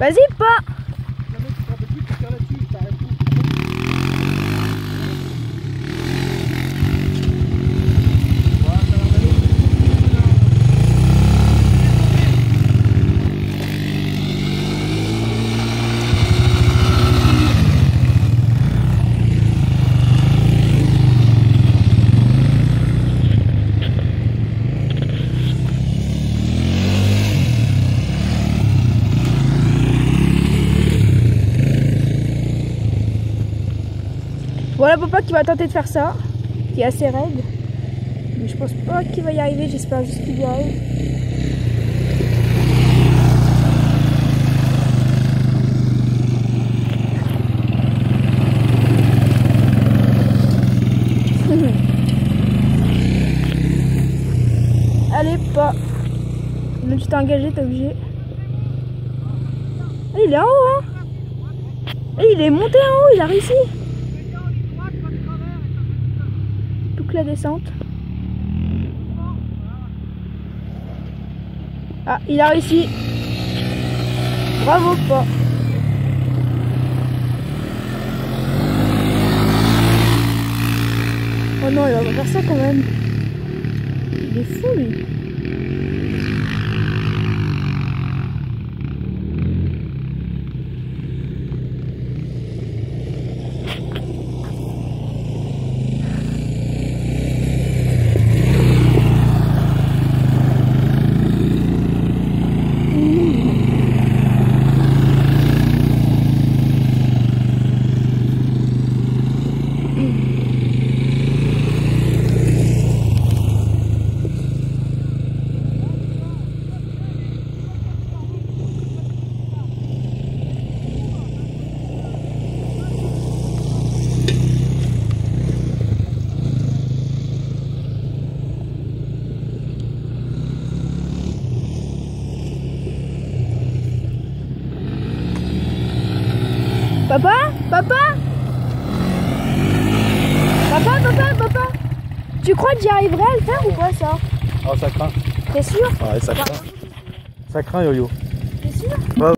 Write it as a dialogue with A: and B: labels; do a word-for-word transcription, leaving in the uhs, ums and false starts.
A: Vas-y, pas. Voilà papa qui va tenter de faire ça, qui est assez raide. Mais je pense pas qu'il va y arriver, j'espère juste qu'il y arrive. Allez, pas. Là tu t'es engagé, t'es obligé. Ah, il est en haut, hein. Ah, il est monté en haut, il a réussi. La descente. Ah, il a réussi. Bravo, pas. Oh non, il va pas faire ça quand même. Il est fou, lui. Papa? Papa? Papa, papa, papa? Tu crois que j'y arriverai à le faire ou pas ça?
B: Ah, ça craint.
A: T'es sûr?
B: Ouais, ça craint. Ça craint, Yo-Yo.
A: T'es sûr?
B: Ouais.